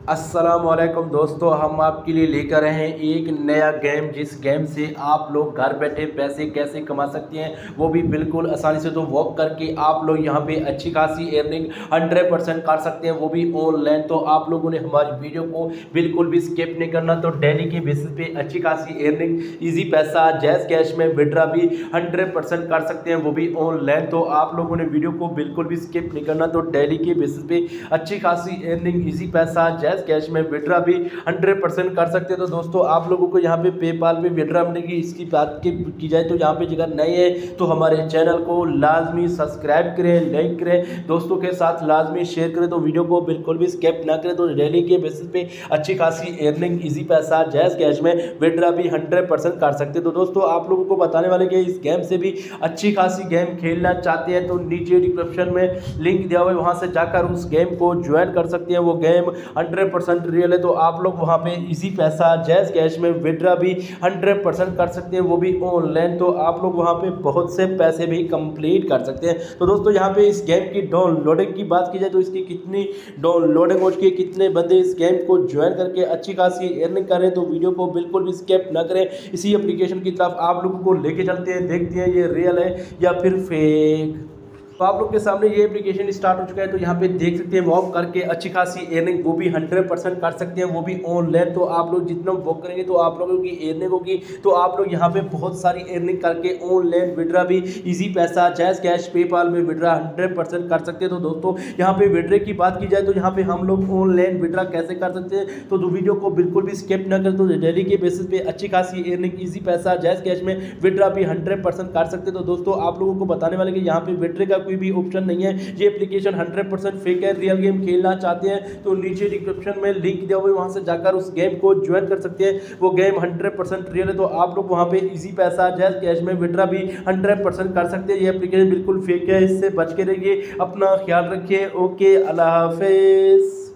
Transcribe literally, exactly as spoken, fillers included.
अस्सलामुअलैकुम दोस्तों, हम आपके लिए लेकर आए हैं एक नया गेम जिस गेम से आप लोग घर बैठे पैसे कैसे कमा सकते हैं, वो भी बिल्कुल आसानी से। तो वर्क करके आप लोग यहाँ पे अच्छी खासी अर्निंग हंड्रेड परसेंट कर सकते हैं, वो भी ऑनलाइन। तो आप लोगों ने हमारी वीडियो को बिल्कुल भी स्किप नहीं करना। तो डेली के बेसिस पे अच्छी खासी अर्निंग, ईजी पैसा, जैज कैश में विड्रा भी हंड्रेड परसेंट कर सकते हैं, वो भी ऑनलाइन। तो आप लोगों ने वीडियो को बिल्कुल भी स्किप नहीं करना। तो डेली के बेसिस पे अच्छी खासी अर्निंग, ईजी पैसा, जैज कैश में विड्रा भी हंड्रेड परसेंट कर सकते हैं। तो दोस्तों आप लोगों को यहाँ पे पेपाल पे विड्रा मिलेगी। इसकी बात की, की जाए तो यहाँ पे अगर नए हैं तो हमारे चैनल को लाजमी सब्सक्राइब करें, लाइक करें, दोस्तों के साथ लाजमी शेयर करें। तो वीडियो को बिल्कुल भी स्किप ना करें। तो डेली के बेसिस पे अच्छी खासी अर्निंग, इजी पैसा, जैज कैश में विड्रा भी हंड्रेड परसेंट कर सकते हैं। तो दोस्तों आप लोगों को बताने वाले कि इस गेम से भी अच्छी खासी गेम खेलना चाहते हैं तो नीचे डिस्क्रिप्शन में लिंक दिया हुआ है, वहां से जाकर उस गेम को ज्वाइन कर सकते हैं। वो गेम हंड्रेड परसेंट रियल है। तो आप लोग वहां पे इजी पैसा, जैज कैश में विड्रा भी हंड्रेड परसेंट कर सकते हैं, वो भी ऑनलाइन। तो आप लोग वहां पे बहुत से पैसे भी कंप्लीट कर सकते हैं। तो दोस्तों यहाँ पे इस गेम की डाउनलोडिंग की बात की जाए तो इसकी कितनी डाउनलोडिंग हो चुकी है, कितने बंदे इस गेम को ज्वाइन करके अच्छी खासी अर्निंग करें, तो वीडियो को बिल्कुल भी स्किप ना करें। इसी एप्लीकेशन की तरफ आप लोगों को लेके चलते हैं, देखते हैं ये रियल है या फिर फेक। तो आप लोग के सामने ये एप्लीकेशन स्टार्ट हो चुका है। तो यहाँ पे देख सकते हैं वॉक करके अच्छी खासी अर्निंग, वो भी हंड्रेड परसेंट कर सकते हैं, वो भी ऑनलाइन। तो आप लोग जितना वॉक करेंगे तो आप लोगों की अर्निंग होगी। तो आप लोग यहाँ पे बहुत सारी अर्निंग करके ऑनलाइन विड्रा भी, इजी पैसा, जैज कैश, पेपाल में विड्रा हंड्रेड परसेंट कर सकते हैं। तो दोस्तों यहाँ पे विड्रे की बात की जाए तो यहाँ पे हम लोग ऑनलाइन विड्रा कैसे कर सकते हैं, तो वीडियो को बिल्कुल भी स्किप ना करें। तो डेली के बेसिस पे अच्छी खासी अर्निंग, इजी पैसा, जैज कैश में विड्रा भी हंड्रेड परसेंट कर सकते हैं। तो दोस्तों आप लोगों को बताने वाले कि यहाँ पे विड्रे का कोई भी ऑप्शन नहीं है। ये एप्लीकेशन हंड्रेड परसेंट फेक है। रियल गेम खेलना चाहते हैं तो नीचे डिस्क्रिप्शन में लिंक दिया हुआ है, वहां से जाकर उस गेम को ज्वाइन कर सकते हैं। वो गेम हंड्रेड परसेंट रियल है। तो आप लोग वहां पे इजी पैसा, जैज कैश में विड्रा भी हंड्रेड परसेंट कर सकते हैं। ये एप्लीकेशन बिल्कुल फेक है, इससे बच के रहिए, अपना ख्याल रखिए। ओके, अल्लाह हाफिज।